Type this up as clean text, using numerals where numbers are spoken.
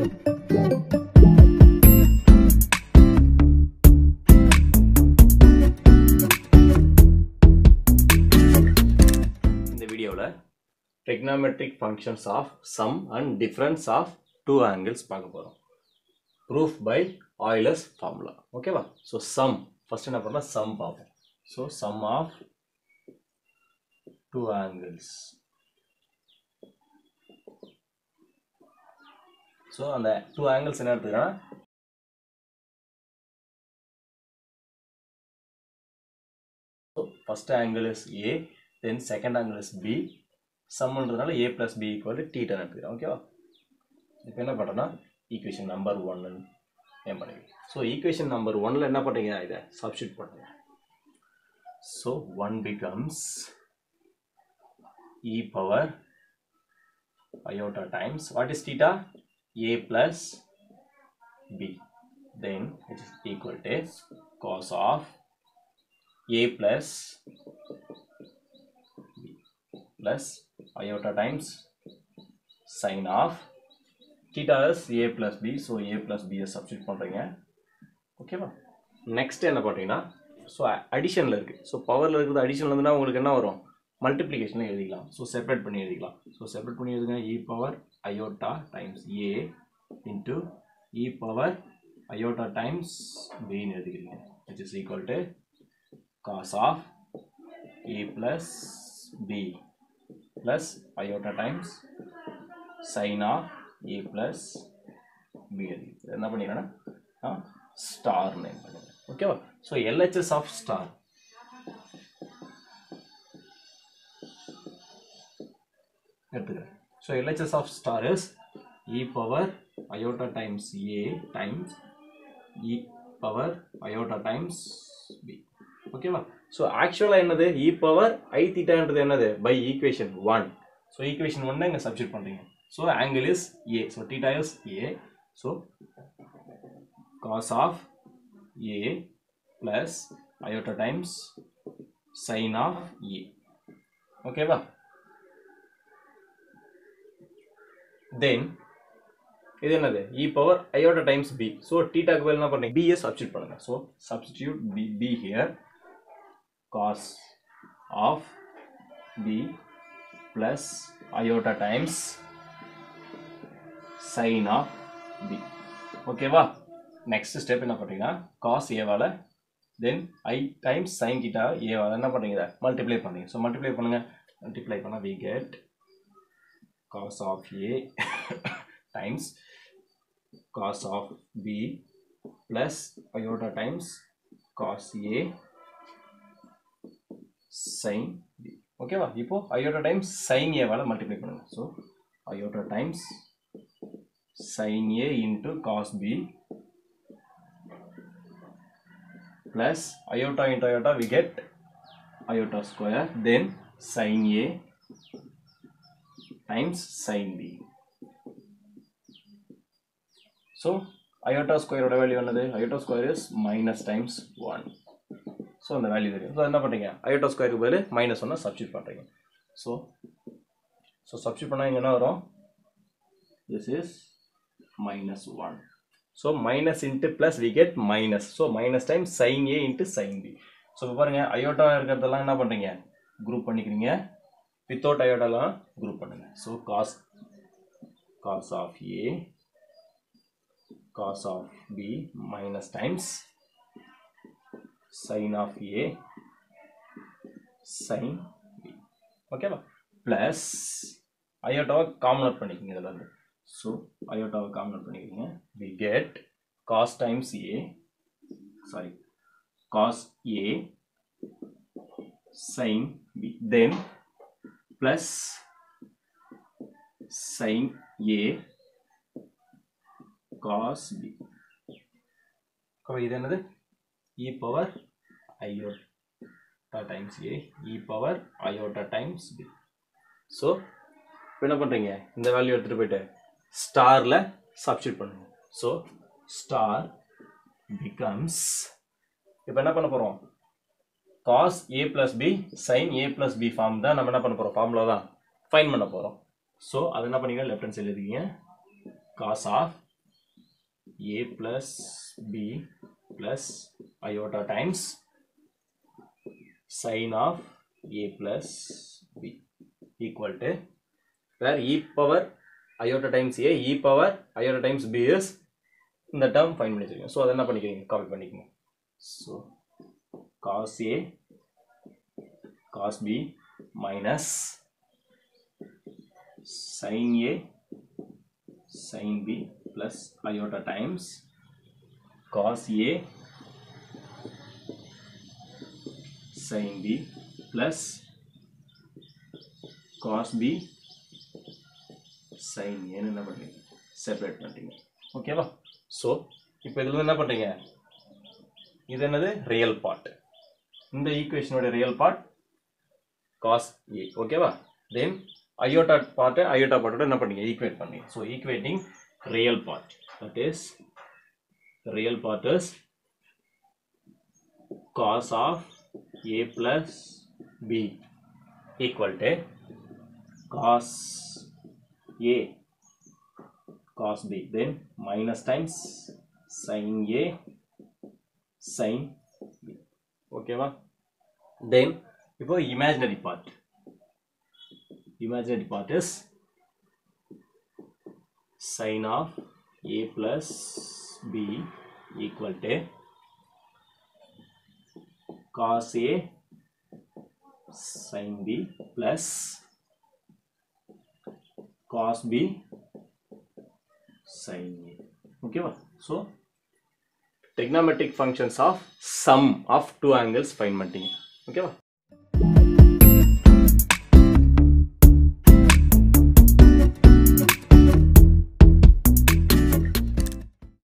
Trigonometric functions of sum and difference of two angles பார்க்க போறோம். Proof by Euler's formula. Okay வா? So sum first என்ன பண்ணலாம் sum பார்ப்போம். So sum of two angles. So அந்த two angles என்ன எடுத்துக்கிறேன்னா so first angle is A, then second angle is B. Sum பண்றதுனால a plus b equal to theta எடுத்துக்கிறேன். ஓகேவா? இப்போ என்ன பண்றேன்னா ஈக்குவேஷன் நம்பர் 1 நேம் பண்ணிக்கிறேன். ஸோ ஈக்குவேஷன் நம்பர் 1ல என்ன பண்ணுறீங்க இதை சப்ஸ்டியூட் பண்ணுங்க. So 1 becomes e power iota times what is theta? a plus b. Then it is equal to cos of a plus b plus iota times sin of theta is a plus b, so a plus b is substitute பண்றீங்க. ஓகேவா? Next என்ன பண்றீங்கன்னா so அடிஷன்ல இருக்கு. So பவர்ல இருக்குது அடிஷன்ல இருந்துன்னா உங்களுக்கு என்ன வரும்? மல்டிப்ளிகேஷன்ல எழுதிக்கலாம். ஸோ செப்பரேட் பண்ணி எழுதிக்கலாம். ஸோ செப்பரேட் பண்ணி எழுதுங்க e power iota times a into e power iota times b ன்னு எழுதிக்கிறீங்க. which is equal to cos of a plus b plus iota times sin of a plus b. என்ன பண்ணிக்கிறேன்னா star name பண்ணுங்க. ஓகேவா? So LHS of star எடுத்துக்கிறேன். So LHS of star is e power iota times a times e power iota times b. ஓகேவா? So ஆக்சுவலாக என்னது e power I தீட்டான்றது என்னது by equation 1. So equation 1 இங்கே substitute பண்ணுறீங்க. So angle is a. So theta is a. So cos of a plus iota times sine of a. ஓகேவா? Then இது என்னது e power iota times b. So தீட்டாக்கு பதில் என்ன பண்ணுறீங்க? b சப்ஸ்டியூட் பண்ணுங்க. So substitute b here. Cos of b plus iota times sin of b. ஓகேவா? Next step என்ன பண்றீங்கன்னா cos a வால then I times sin theta a வால என்ன பண்றீங்க? மல்டிப்ளை பண்றீங்க. ஸோ மல்டிப்ளை பண்ணுங்க. மல்டிப்ளை பண்ணா we get cos of a times cos of b plus iota times cos a sin b. ஓகேவா? இப்போ iota times sin a வால multiply பண்ணுங்க. So iota times sin a into cos b plus iota into iota we get iota square, then sin a times sin b. So iota square oda value என்னது? iota square is minus times 1. So அந்த value தெரியும். So என்ன பண்ணுறீங்க? iota ஸ்கொயருக்கு பதில் minus ஒன்று substitute பண்ணுறீங்க. So substitute பண்ணால் இங்கே என்ன வரும்? This is minus 1. So minus into plus we get minus. So minus time sine a into sine b. So இப்போ பாருங்கள் அயோட்டா இருக்கிறதெல்லாம் என்ன பண்ணுறீங்க? குரூப் பண்ணிக்கிறீங்க. வித்தவுட் அயோட்டாலாம் குரூப் பண்ணுங்கள். So cos of a cos of b minus times sin of a sin b. ஓகேவா? Plus அயோட்டாவை காமன் அவுட் பண்ணிக்கோங்க இதில் இருந்து. ஸோ அயோட்டாவை காமன் அவுட் பண்ணிக்கிறீங்க. we get cos times a cos a sin b, then plus sin a cos b. இது என்னது? e power iota times a e power iota times b. So இப்போ என்ன பண்ணுறீங்க? இந்த வேல்யூ எடுத்துகிட்டு போயிட்டு ஸ்டாரில் சப்ஸ்டியூட் பண்ணுங்க. ஸோ ஸ்டார் பிகம்ஸ் இப்போ என்ன பண்ண போகிறோம்? cos a plus b sin a plus b form தான் நம்ம என்ன பண்ண போகிறோம்? ஃபார்முலா தான் ஃபைன் பண்ண போகிறோம். ஸோ அது என்ன பண்ணிங்க? லெஃப்ட் ஹேண்ட் சைடில் இருக்கீங்க. cos of a plus b plus iota times sin of a plus b equal to, where e power iota times a, e power iota times b is இந்த term find பண்ணி வச்சிருக்கீங்க. So அதை என்ன பண்ணிக்கிறீங்க, copy பண்ணிக்கோங்க. So cos a cos b minus sin a sin b plus iota times cos a sin b plus cos b sin a என்ன பண்ணுறீங்க, separate பண்ணுறீங்க. ஓகேவா? ஸோ இப்போ இதில் என்ன பண்ணுறீங்க, இது என்னது ரியல் பார்ட், இந்த ஈக்குவேஷனோட ரியல் பார்ட் cos a. ஓகேவா? தென் iota பார்ட்டோட என்ன பண்ணீங்க, ஈக்குவேட் பண்ணீங்க. So equating real part, that is real part is cos of a plus b equal to cos a cos b, then minus times sin a sin b. ஓகேவா? then இப்போ imaginary part is sin of a plus b equal to cos a sin b plus cos b sin a. ஓகேவா? So trigonometric functions of sum of two angles find பண்ணிட்டீங்க. ஓகேவா?